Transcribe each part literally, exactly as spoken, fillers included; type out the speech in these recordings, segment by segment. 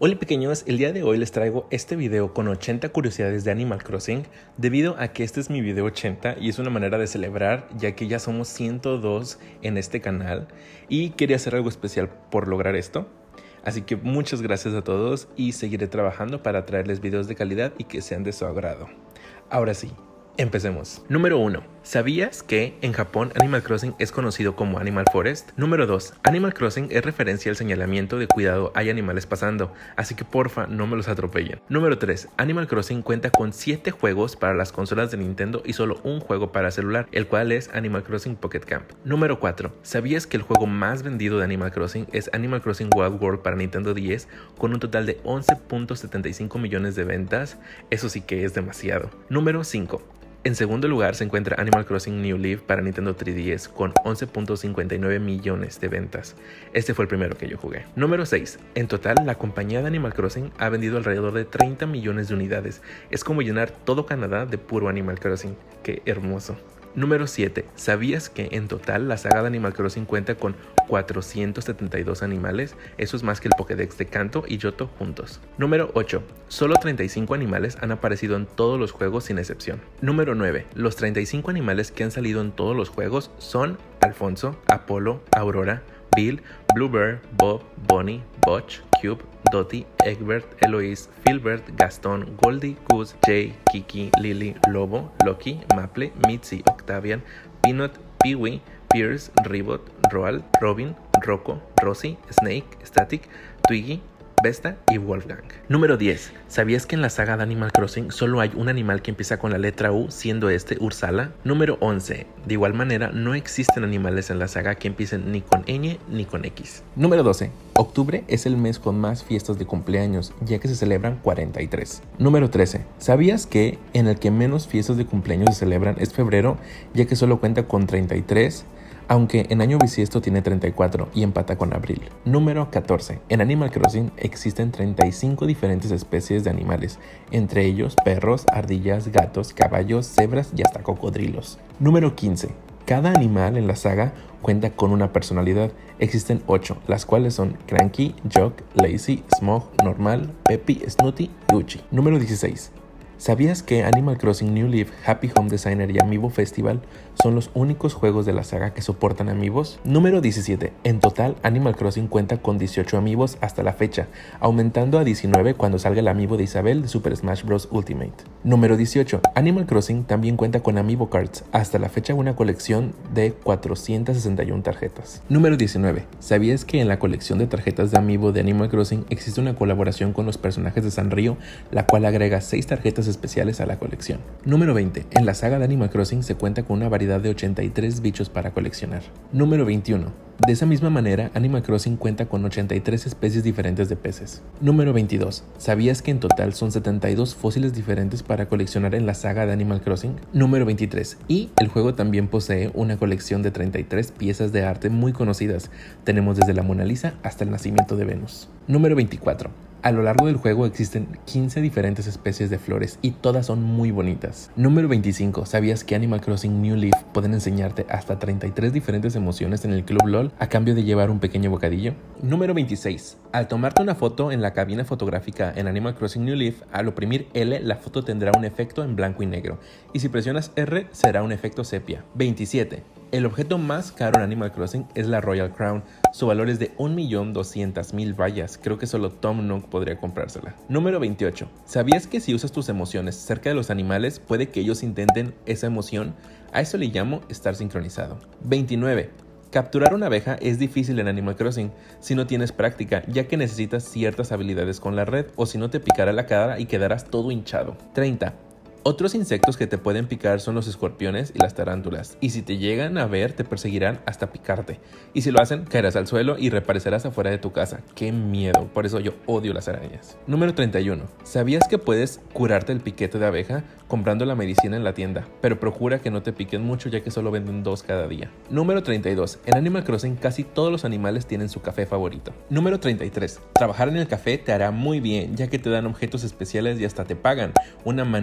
Hola pequeños, el día de hoy les traigo este video con ochenta curiosidades de Animal Crossing debido a que este es mi video ochenta y es una manera de celebrar ya que ya somos ciento dos en este canal y quería hacer algo especial por lograr esto. Así que muchas gracias a todos y seguiré trabajando para traerles videos de calidad y que sean de su agrado. Ahora sí, empecemos. Número uno. ¿Sabías que en Japón Animal Crossing es conocido como Animal Forest? Número dos. Animal Crossing es referencia al señalamiento de cuidado, hay animales pasando, así que porfa no me los atropellen. Número tres. Animal Crossing cuenta con siete juegos para las consolas de Nintendo y solo un juego para celular, el cual es Animal Crossing Pocket Camp. Número cuatro. ¿Sabías que el juego más vendido de Animal Crossing es Animal Crossing Wild World para Nintendo diez con un total de once punto setenta y cinco millones de ventas? Eso sí que es demasiado. Número cinco. En segundo lugar se encuentra Animal Crossing New Leaf para Nintendo tres D S con once punto cincuenta y nueve millones de ventas. Este fue el primero que yo jugué. Número seis. En total, la compañía de Animal Crossing ha vendido alrededor de treinta millones de unidades. Es como llenar todo Canadá de puro Animal Crossing. ¡Qué hermoso! Número siete. ¿Sabías que en total la saga de Animal Crossing cuenta con cuatrocientos setenta y dos animales? Eso es más que el Pokédex de Kanto y Johto juntos. Número ocho. Solo treinta y cinco animales han aparecido en todos los juegos sin excepción. Número nueve. Los treinta y cinco animales que han salido en todos los juegos son Alfonso, Apolo, Aurora, Bill, Bluebird, Bob, Bonnie, Butch, Cube, Dottie, Egbert, Eloise, Filbert, Gastón, Goldie, Goose, Jay, Kiki, Lily, Lobo, Loki, Maple, Mitzi, Octavian, Peanut, Peewee, Pierce, Ribot, Roald, Robin, Rocco, Rosie, Snake, Static, Twiggy, Vesta y Wolfgang. Número diez. ¿Sabías que en la saga de Animal Crossing solo hay un animal que empieza con la letra U, siendo este Ursala? Número once. De igual manera, no existen animales en la saga que empiecen ni con ñ ni con X. Número doce. Octubre es el mes con más fiestas de cumpleaños, ya que se celebran cuarenta y tres. Número trece. ¿Sabías que en el que menos fiestas de cumpleaños se celebran es febrero, ya que solo cuenta con treinta y tres? Aunque en año bisiesto tiene treinta y cuatro y empata con abril. Número catorce. En Animal Crossing existen treinta y cinco diferentes especies de animales, entre ellos perros, ardillas, gatos, caballos, cebras y hasta cocodrilos. Número quince. Cada animal en la saga cuenta con una personalidad. Existen ocho, las cuales son Cranky, Jock, Lazy, Smog, Normal, Peppy, Snooty y Uchi. Número dieciséis. ¿Sabías que Animal Crossing New Leaf, Happy Home Designer y Amiibo Festival son los únicos juegos de la saga que soportan amiibos? Número diecisiete. En total, Animal Crossing cuenta con dieciocho amiibos hasta la fecha, aumentando a diecinueve cuando salga el amiibo de Isabel de Super Smash Bros. Ultimate. Número dieciocho. Animal Crossing también cuenta con Amiibo Cards, hasta la fecha una colección de cuatrocientas sesenta y una tarjetas. Número diecinueve. ¿Sabías que en la colección de tarjetas de amiibo de Animal Crossing existe una colaboración con los personajes de Sanrio, la cual agrega seis tarjetas especiales a la colección? Número veinte. En la saga de Animal Crossing se cuenta con una variedad de ochenta y tres bichos para coleccionar. Número veintiuno. De esa misma manera, Animal Crossing cuenta con ochenta y tres especies diferentes de peces. Número veintidós. ¿Sabías que en total son setenta y dos fósiles diferentes para coleccionar en la saga de Animal Crossing? Número veintitrés. Y el juego también posee una colección de treinta y tres piezas de arte muy conocidas. Tenemos desde la Mona Lisa hasta el nacimiento de Venus. Número veinticuatro. A lo largo del juego existen quince diferentes especies de flores y todas son muy bonitas. Número veinticinco. ¿Sabías que Animal Crossing New Leaf pueden enseñarte hasta treinta y tres diferentes emociones en el Club LOL a cambio de llevar un pequeño bocadillo? Número veintiséis. Al tomarte una foto en la cabina fotográfica en Animal Crossing New Leaf, al oprimir L la foto tendrá un efecto en blanco y negro y si presionas R será un efecto sepia. veintisiete. El objeto más caro en Animal Crossing es la Royal Crown. Su valor es de un millón doscientas mil vallas. Creo que solo Tom Nook podría comprársela. Número veintiocho. ¿Sabías que si usas tus emociones cerca de los animales, puede que ellos intenten esa emoción? A eso le llamo estar sincronizado. veintinueve. Capturar una abeja es difícil en Animal Crossing si no tienes práctica, ya que necesitas ciertas habilidades con la red o si no te picará la cara y quedarás todo hinchado. treinta. Otros insectos que te pueden picar son los escorpiones y las tarántulas, y si te llegan a ver te perseguirán hasta picarte, y si lo hacen caerás al suelo y reaparecerás afuera de tu casa. ¡Qué miedo! Por eso yo odio las arañas. Número treinta y uno. ¿Sabías que puedes curarte el piquete de abeja comprando la medicina en la tienda? Pero procura que no te piquen mucho ya que solo venden dos cada día. Número treinta y dos. En Animal Crossing casi todos los animales tienen su café favorito. Número treinta y tres. Trabajar en el café te hará muy bien ya que te dan objetos especiales y hasta te pagan, una manera más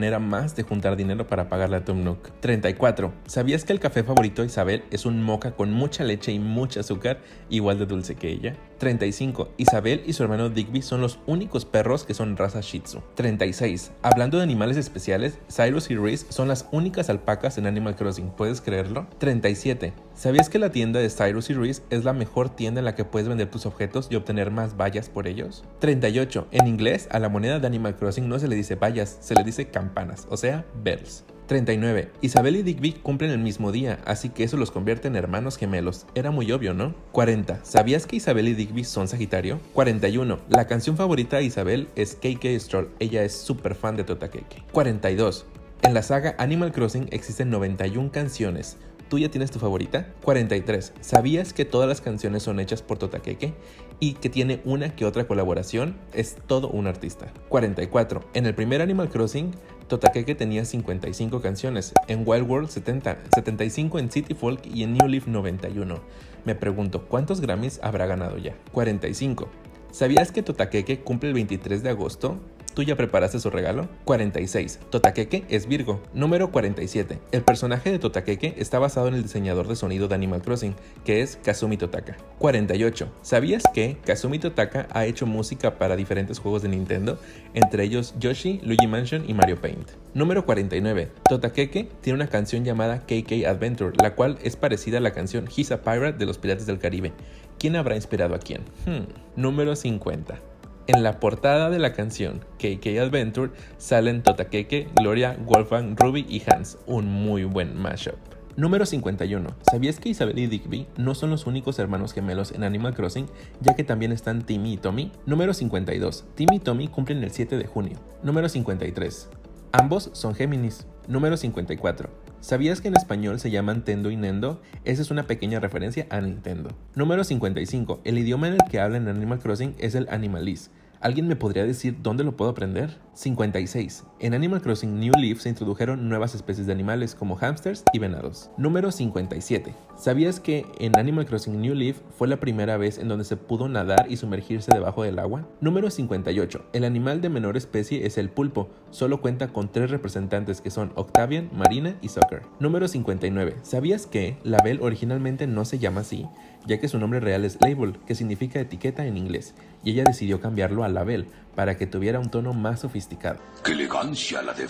además de juntar dinero para pagarle a Tom Nook. treinta y cuatro. ¿Sabías que el café favorito de Isabel es un mocha con mucha leche y mucho azúcar, igual de dulce que ella? treinta y cinco. Isabel y su hermano Digby son los únicos perros que son raza Shih Tzu. treinta y seis. Hablando de animales especiales, Cyrus y Reese son las únicas alpacas en Animal Crossing, ¿puedes creerlo? treinta y siete. ¿Sabías que la tienda de Cyrus y Reese es la mejor tienda en la que puedes vender tus objetos y obtener más vallas por ellos? treinta y ocho. En inglés, a la moneda de Animal Crossing no se le dice vallas, se le dice campanas, o sea, bells. treinta y nueve. Isabel y Digby cumplen el mismo día, así que eso los convierte en hermanos gemelos. Era muy obvio, ¿no? cuarenta. ¿Sabías que Isabel y Digby son Sagitario? cuarenta y uno. La canción favorita de Isabel es K K Stroll. Ella es súper fan de Totakeke. cuarenta y dos. En la saga Animal Crossing existen noventa y una canciones. ¿Tú ya tienes tu favorita? cuarenta y tres. ¿Sabías que todas las canciones son hechas por Totakeke? Y que tiene una que otra colaboración? Es todo un artista. cuarenta y cuatro. En el primer Animal Crossing, Totakeke tenía cincuenta y cinco canciones, en Wild World setenta, setenta y cinco en City Folk y en New Leaf noventa y uno. Me pregunto, ¿cuántos Grammys habrá ganado ya? cuarenta y cinco. ¿Sabías que Totakeke cumple el veintitrés de agosto? ¿Tú ya preparaste su regalo? cuarenta y seis. Totakeke es Virgo. Número cuarenta y siete. El personaje de Totakeke está basado en el diseñador de sonido de Animal Crossing, que es Kazumi Totaka. cuarenta y ocho. ¿Sabías que Kazumi Totaka ha hecho música para diferentes juegos de Nintendo, entre ellos Yoshi, Luigi Mansion y Mario Paint? Número cuarenta y nueve. Totakeke tiene una canción llamada K K Adventure, la cual es parecida a la canción He's a Pirate de los Piratas del Caribe. ¿Quién habrá inspirado a quién? Hmm. Número cincuenta. En la portada de la canción K K Adventure salen Totakeke, Gloria, Wolfgang, Ruby y Hans, un muy buen mashup. Número cincuenta y uno. ¿Sabías que Isabel y Digby no son los únicos hermanos gemelos en Animal Crossing, ya que también están Timmy y Tommy? Número cincuenta y dos. Timmy y Tommy cumplen el siete de junio. Número cincuenta y tres. Ambos son Géminis. Número cincuenta y cuatro. ¿Sabías que en español se llaman Tendo y Nendo? Esa es una pequeña referencia a Nintendo. Número cincuenta y cinco. El idioma en el que hablan en Animal Crossing es el Animalese. ¿Alguien me podría decir dónde lo puedo aprender? cincuenta y seis. En Animal Crossing New Leaf se introdujeron nuevas especies de animales como hámsters y venados. Número cincuenta y siete. ¿Sabías que en Animal Crossing New Leaf fue la primera vez en donde se pudo nadar y sumergirse debajo del agua? Número cincuenta y ocho. El animal de menor especie es el pulpo. Solo cuenta con tres representantes que son Octavian, Marina y Soccer. Número cincuenta y nueve. ¿Sabías que la Belle originalmente no se llama así, ya que su nombre real es Label, que significa etiqueta en inglés, y ella decidió cambiarlo a Label para que tuviera un tono más sofisticado? ¡Qué elegancia la de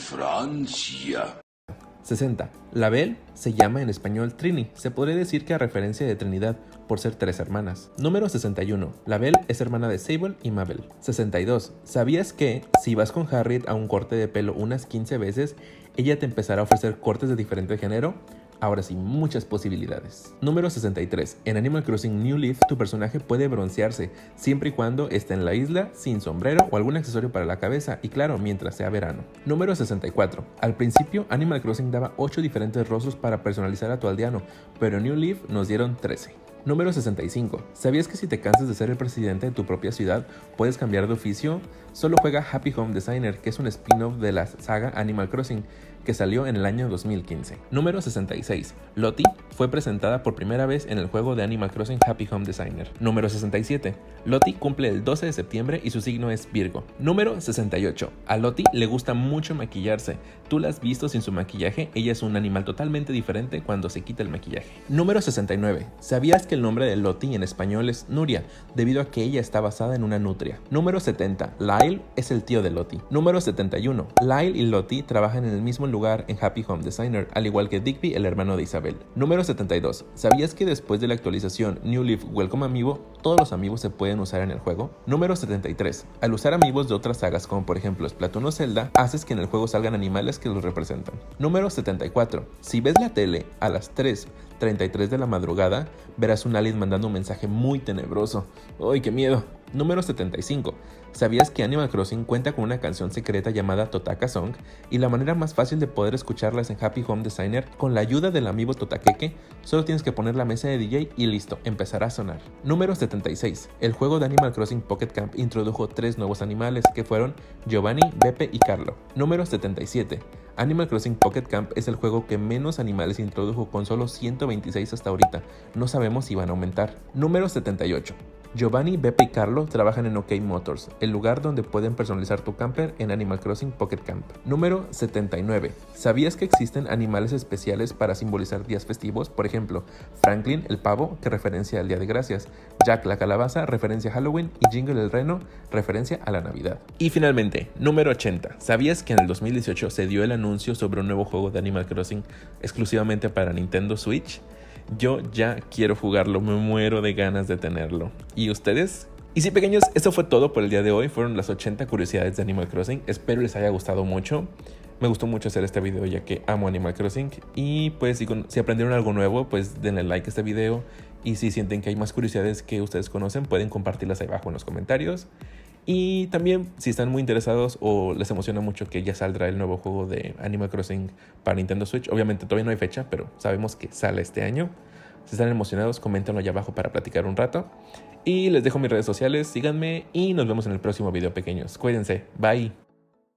Francia! sesenta. La Belle se llama en español Trini. Se podría decir que a referencia de Trinidad, por ser tres hermanas. Número sesenta y uno. La Belle es hermana de Sable y Mabel. sesenta y dos. ¿Sabías que si vas con Harriet a un corte de pelo unas quince veces, ella te empezará a ofrecer cortes de diferente género? Ahora sí, muchas posibilidades. Número sesenta y tres. En Animal Crossing New Leaf, tu personaje puede broncearse, siempre y cuando esté en la isla, sin sombrero o algún accesorio para la cabeza, y claro, mientras sea verano. Número sesenta y cuatro. Al principio, Animal Crossing daba ocho diferentes rostros para personalizar a tu aldeano, pero en New Leaf nos dieron trece. Número sesenta y cinco. ¿Sabías que si te cansas de ser el presidente de tu propia ciudad, puedes cambiar de oficio? Solo juega Happy Home Designer, que es un spin-off de la saga Animal Crossing, que salió en el año dos mil quince. Número sesenta y seis. Lottie fue presentada por primera vez en el juego de Animal Crossing Happy Home Designer. Número sesenta y siete. Lottie cumple el doce de septiembre y su signo es Virgo. Número sesenta y ocho. A Lottie le gusta mucho maquillarse. Tú la has visto sin su maquillaje, ella es un animal totalmente diferente cuando se quita el maquillaje. Número sesenta y nueve. ¿Sabías que el nombre de Lottie en español es Nuria, debido a que ella está basada en una nutria? Número setenta. Lyle es el tío de Lottie. Número setenta y uno. Lyle y Lottie trabajan en el mismo lugar en Happy Home Designer, al igual que Digby, el hermano de Isabel. Número setenta y dos. ¿Sabías que después de la actualización New Leaf Welcome Amiibo, todos los amigos se pueden usar en el juego? Número setenta y tres. Al usar amigos de otras sagas como por ejemplo Splatoon o Zelda, haces que en el juego salgan animales que los representan. Número setenta y cuatro. Si ves la tele a las tres treinta y tres de la madrugada, verás un alien mandando un mensaje muy tenebroso. ¡Ay, qué miedo! Número setenta y cinco. ¿Sabías que Animal Crossing cuenta con una canción secreta llamada Totaka Song? Y la manera más fácil de poder escucharla es en Happy Home Designer. Con la ayuda del amiibo Totakeke, solo tienes que poner la mesa de D J y listo, empezará a sonar. Número setenta y seis. El juego de Animal Crossing Pocket Camp introdujo tres nuevos animales que fueron Giovanni, Beppe y Carlo. Número setenta y siete. Animal Crossing Pocket Camp es el juego que menos animales introdujo, con solo ciento veintiséis hasta ahorita. No sabemos si van a aumentar. Número setenta y ocho. Giovanni, Beppe y Carlo trabajan en OK Motors, el lugar donde pueden personalizar tu camper en Animal Crossing Pocket Camp. Número setenta y nueve. ¿Sabías que existen animales especiales para simbolizar días festivos? Por ejemplo, Franklin, el pavo, que referencia al Día de Gracias, Jack, la calabaza, referencia a Halloween, y Jingle, el reno, referencia a la Navidad. Y finalmente, número ochenta. ¿Sabías que en el dos mil dieciocho se dio el anuncio sobre un nuevo juego de Animal Crossing exclusivamente para Nintendo Switch? Yo ya quiero jugarlo, me muero de ganas de tenerlo. ¿Y ustedes? Y sí, pequeños, eso fue todo por el día de hoy. Fueron las ochenta curiosidades de Animal Crossing. Espero les haya gustado mucho. Me gustó mucho hacer este video ya que amo Animal Crossing. Y pues si, con, si aprendieron algo nuevo, pues denle like a este video. Y si sienten que hay más curiosidades que ustedes conocen, pueden compartirlas ahí abajo en los comentarios. Y también, si están muy interesados o les emociona mucho que ya saldrá el nuevo juego de Animal Crossing para Nintendo Switch. Obviamente todavía no hay fecha, pero sabemos que sale este año. Si están emocionados, coméntenlo allá abajo para platicar un rato. Y les dejo mis redes sociales, síganme y nos vemos en el próximo video, pequeños. Cuídense, bye.